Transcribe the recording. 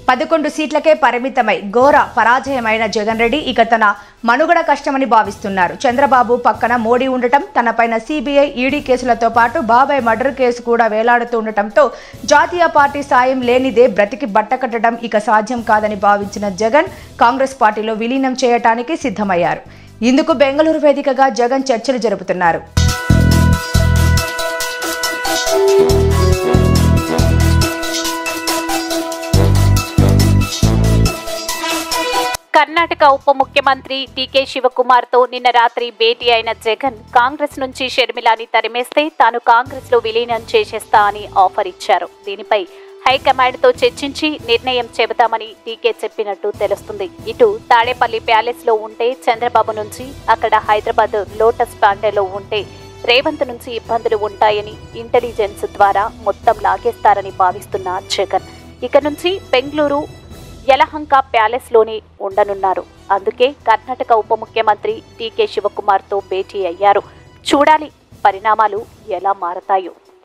11 సీట్లకే పరిమితమై ఘోర పరాజయమైన జగన్ రెడ్డి ఇక తన మనుగడ కష్టమని భావిస్తున్నారు. చంద్రబాబు పక్కన మోడీ ఉండటం, తనపైన సిబిఐ, ఈడీ కేసులతో పాటు బాబాయ్ మర్డర్ కేసు కూడా వేలాడుతూ ఉండటంతో జాతీయ పార్టీ సాయం లేనిదే బ్రతికి బట్టకట్టడం ఇక సాధ్యం కాదని భావించిన జగన్ కాంగ్రెస్ పార్టీలో విలీనం చేయటానికి సిద్ధమయ్యారు. ఇందుకు బెంగళూరు వేదికగా జగన్ చర్చలు జరుపుతున్నారు. కర్ణాటక ఉప ముఖ్యమంత్రి టీకే శివకుమార్ తో నిన్న రాత్రి భేటీ అయిన జగన్ కాంగ్రెస్ నుంచి షర్మిలాని తరిమేస్తే తాను కాంగ్రెస్ లో విలీనం చేసేస్తా అని ఆఫర్ ఇచ్చారు. దీనిపై హైకమాండ్ తో చర్చించి నిర్ణయం చెబుతామని టీకే చెప్పినట్టు తెలుస్తుంది. ఇటు తాడేపల్లి ప్యాలెస్ లో ఉంటే చంద్రబాబు నుంచి, అక్కడ హైదరాబాద్ లోటస్ పాండేలో ఉంటే రేవంత్ నుంచి ఇబ్బందులు ఉంటాయని ఇంటెలిజెన్స్ ద్వారా మొత్తం లాగేస్తారని భావిస్తున్న జగన్ ఇక నుంచి బెంగళూరు యలహంక ప్యాలెస్ లోనే ఉండనున్నారు. అందుకే కర్ణాటక ఉప ముఖ్యమంత్రి టీకే శివకుమార్ తో భేటీ అయ్యారు. చూడాలి పరిణామాలు ఎలా మారతాయో.